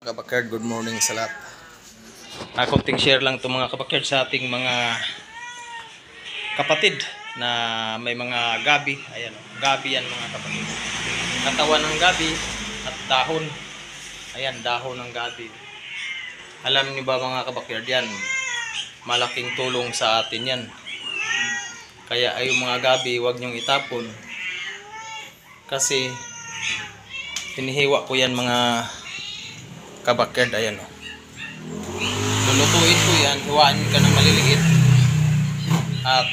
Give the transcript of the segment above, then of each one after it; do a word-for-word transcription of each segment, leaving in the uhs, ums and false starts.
Kabakard, good morning sa lahat. Ah, konting share lang to mga kabakard sa ating mga kapatid na may mga gabi. Ayan, gabi yan mga kapatid. Katawan ng gabi at dahon. Ayan, dahon ng gabi. Alam niyo ba mga kabakard yan? Malaking tulong sa atin yan. Kaya ay yung mga gabi, huwag niyong itapon. Kasi hinihiwa ko yan mga kabakard, ayan o. Lulutuin ko yan, hiwain ka ng maliliit. At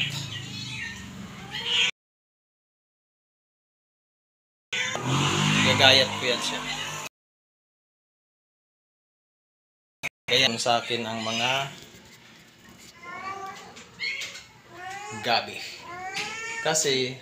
gagayat ko yan siya. Kaya sa akin ang mga gabi. Kasi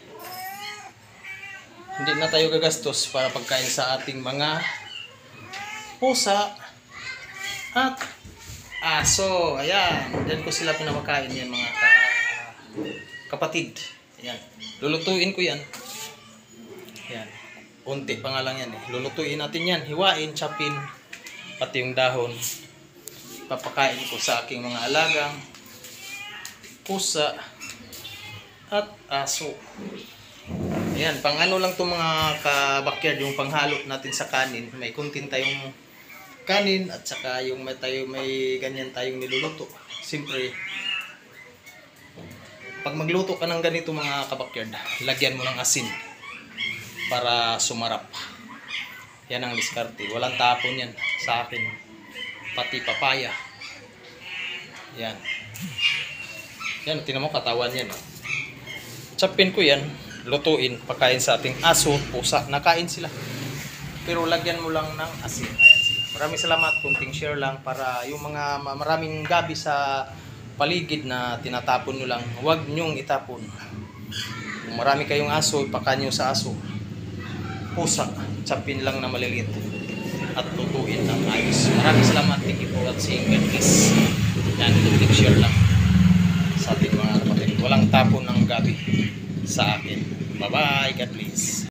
hindi na tayo gagastos para pagkain sa ating mga pusa at aso. Ayan, diyan ko sila pinamakain yan mga ka kapatid. Ayan, lulutuin ko yan. Ayan, unti pa nga lang yan eh. Lulutuin natin yan, hiwain, chapin, pati yung dahon. Papakain ko sa aking mga alagang pusa at aso. Ayan, pang ano lang itong mga kabakyard, yung panghalo natin sa kanin. May kuntin tayong kanin at saka yung may, tayo, may ganyan tayong niluluto. Siyempre, pag magluto ka ng ganito mga kabakyard, lagyan mo ng asin para sumarap. Yan ang diskarte. Walang tapon yan sa akin. Pati papaya. Yan. Yan, tinan mo katawan yan. Chapin ko yan, lutuin, pagkain sa ating aso, pusa. Nakain sila. Pero lagyan mo lang ng asin. Ayan sila. Maraming salamat. Kunting share lang para yung mga maraming gabi sa paligid na tinatapon nyo lang, huwag nyong itapon. Kung marami kayong aso, ipakain nyo sa aso. Pusa, chapin lang na maliliit at lutuin ng ayos. Maraming salamat. Thank you for watching. God bless. Yan, kunting share lang sa ating mga kapatid. Walang tapon ng gabi sa akin. Bye bye. God bless.